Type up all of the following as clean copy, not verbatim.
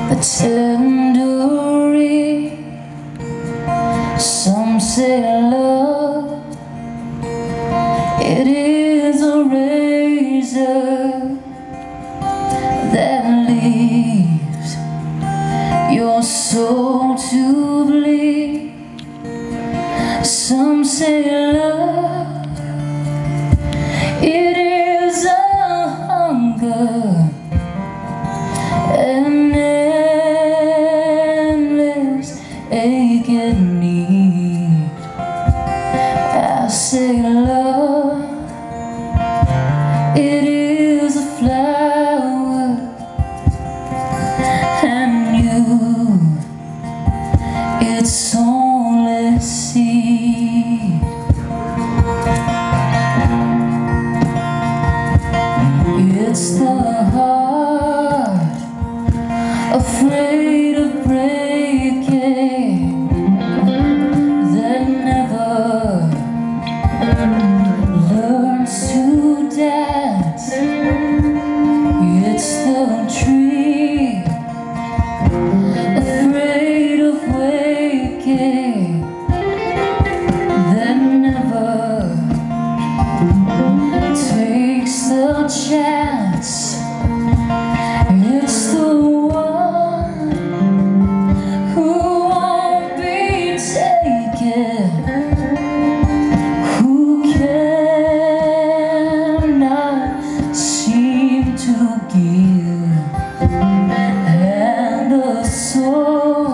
a tenderine. Some say love, it is a razor that leaves your soul to bleed. Some say love, it is a hunger, an endless aching need. I say love, it is a flower, and you, it's only seed. It's the heart afraid of breaking that never learns to dance. It's the tree afraid of waking that never takes the chance. It's the one who won't be taken, who cannot seem to give, and the soul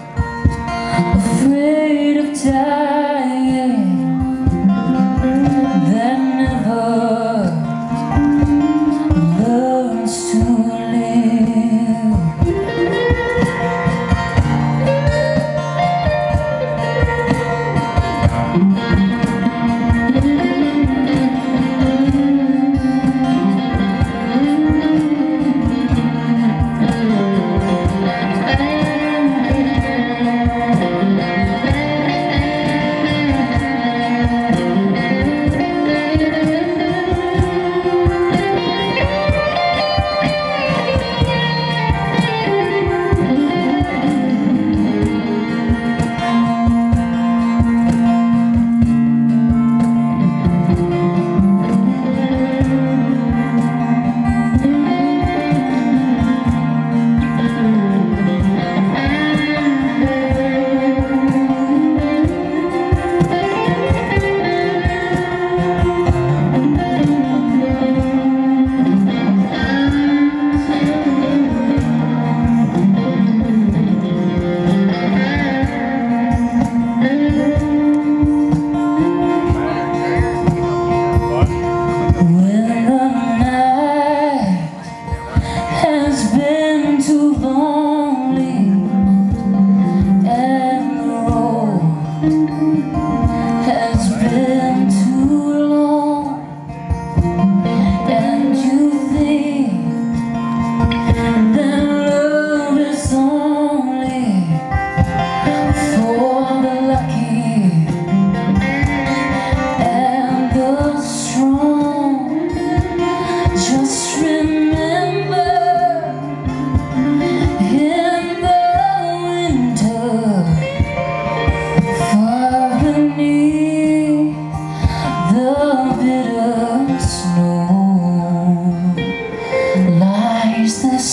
afraid of dying that never learns to live.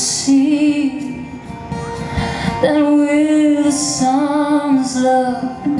That with the sun's love